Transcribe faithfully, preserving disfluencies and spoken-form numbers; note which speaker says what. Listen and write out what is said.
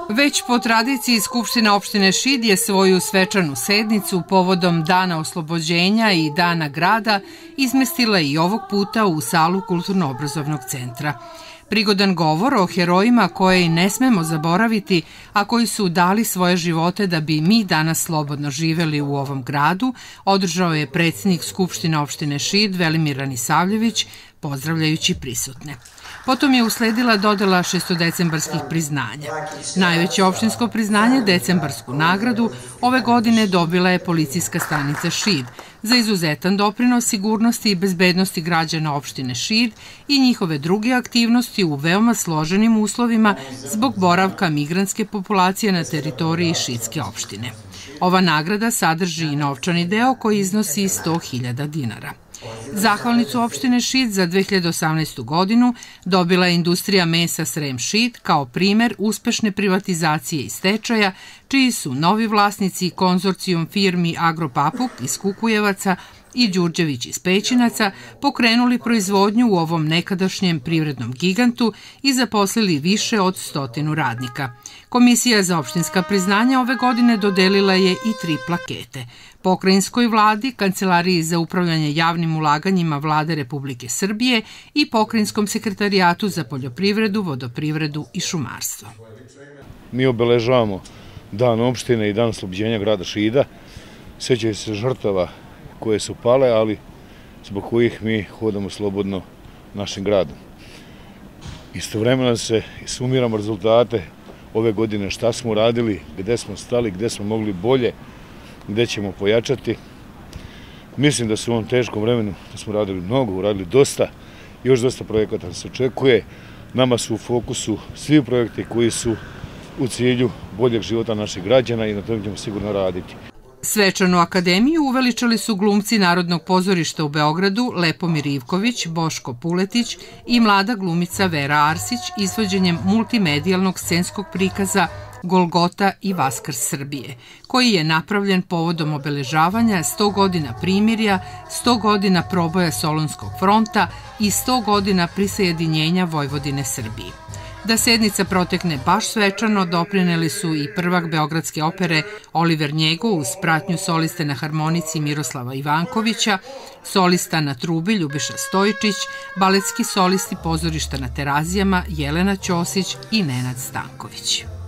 Speaker 1: Već po tradiciji Skupština opštine Šid je svoju svečanu sednicu povodom Dana oslobođenja i Dana grada izmestila i ovog puta u salu Kulturno-obrazovnog centra. Prigodan govor o herojima koje i ne smemo zaboraviti, a koji su dali svoje živote da bi mi danas slobodno živeli u ovom gradu, održao je predsjednik Skupštine opštine Šid Velimir Ranisavljević, pozdravljajući prisutne. Potom je usledila dodela šestodecembarskih priznanja. Najveće opštinsko priznanje, decembarsku nagradu, ove godine dobila je policijska stanica Šid za izuzetan doprinos sigurnosti i bezbednosti građana opštine Šid i njihove druge aktivnosti u veoma složenim uslovima zbog boravka migrantske populacije na teritoriji Šidske opštine. Ova nagrada sadrži i novčani deo koji iznosi sto hiljada dinara. Zahvalnicu opštine Šid za dve hiljade osamnaestu. godinu dobila je industrija mesa Srem Šid kao primer uspešne privatizacije i stečaja, čiji su novi vlasnici konzorcijum firmi Agropapuk iz Kukujevaca i Đurđević iz Pećinaca pokrenuli proizvodnju u ovom nekadašnjem privrednom gigantu i zaposlili više od stotinu radnika. Komisija za opštinska priznanja ove godine dodelila je i tri plakete. Pokrajinskoj vladi, Kancelariji za upravljanje javnim ulaganjima Vlade Republike Srbije i Pokrajinskom sekretarijatu za poljoprivredu, vodoprivredu i šumarstvo.
Speaker 2: Mi obeležavamo Dan opštine i Dan oslobođenja grada Šida. Sećaju se žrtava koje su pale, ali zbog kojih mi hodamo slobodno našim gradom. Istovremeno se sumiramo rezultate ove godine, šta smo uradili, gde smo stali, gde smo mogli bolje, gde ćemo pojačati. Mislim da su u ovom teškom vremenu da smo radili mnogo, uradili dosta, još dosta projekata se očekuje. Nama su u fokusu svi projekti koji su u cilju boljeg života naših građana i na tome ćemo sigurno raditi.
Speaker 1: Svečanu akademiju uveličali su glumci Narodnog pozorišta u Beogradu Lepomir Ivković, Boško Puletić i mlada glumica Vera Arsić izvođenjem multimedijalnog scenskog prikaza Golgota i Vaskrs Srbije, koji je napravljen povodom obeležavanja sto godina primirja, sto godina proboja Solunskog fronta i sto godina prisajedinjenja Vojvodine Srbiji. Da sednica protekne baš svečano doprineli su i prvak Beogradske opere Oliver Njego uz pratnju soliste na harmonici Miroslava Ivankovića, solista na trubi Ljubiša Stojičić, baletski solisti pozorišta na Terazijama Jelena Ćosić i Nenad Stanković.